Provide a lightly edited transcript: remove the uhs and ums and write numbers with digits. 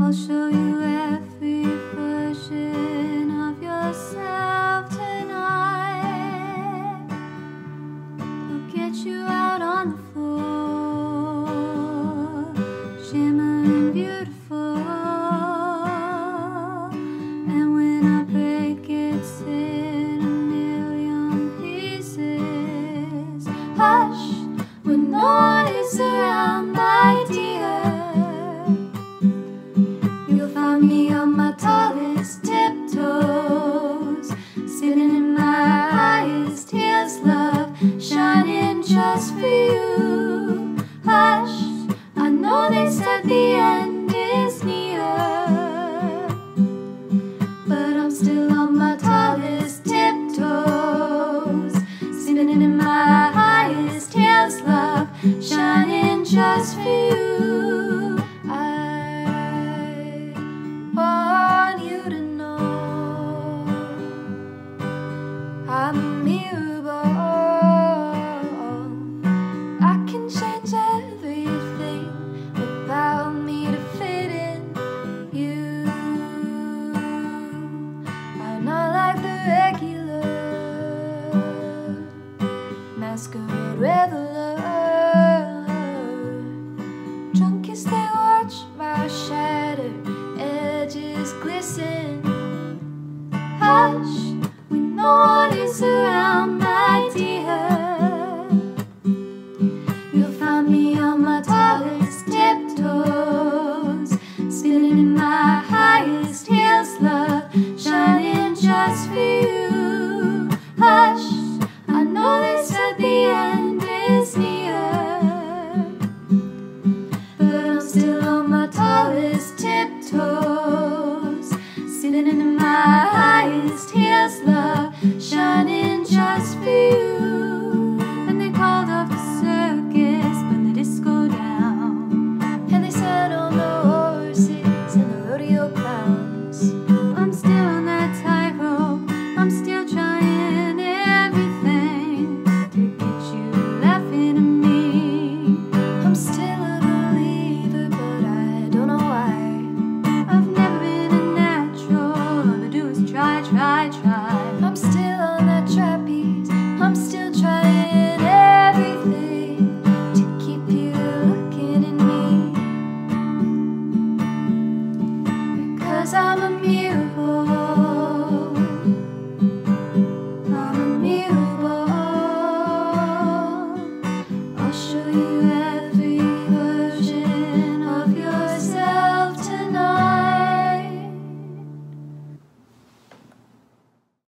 I'll show you every version of yourself tonight. I'll get you out on the floor, shimmering beautiful. And when I break it's in a million pieces. Hush, when no one is around, my dear. You'll find me on my tallest tiptoes, sitting in my highest heels, love, shining just for you. Hush, I know they said the end is near, but I'm still on my tallest tiptoes, sitting in my highest heels, love, shining just for you. I'm a mirrorball. I can change everything about me to fit in you. I'm not like the regular masquerade reveler. Junkies, they watch my shattered edges glisten. Hush, no one is around, my dear. You'll find me on my tallest tiptoes, spinning in my highest heels, love, shining just for you. Hush, I know they said the end is near, but I'm still on my tallest tiptoes, sitting in my highest heels, love, shining just for you. And they called off the circus, but the disco down, and they sat on the horses and the rodeo clowns. I'm still on that tightrope, I'm still trying everything to get you laughing at me. I'm still a believer, but I don't know why. I've never been a natural, all I do is try. I'm still on that trapeze, I'm still trying everything to keep you looking at me, because I'm a mirror.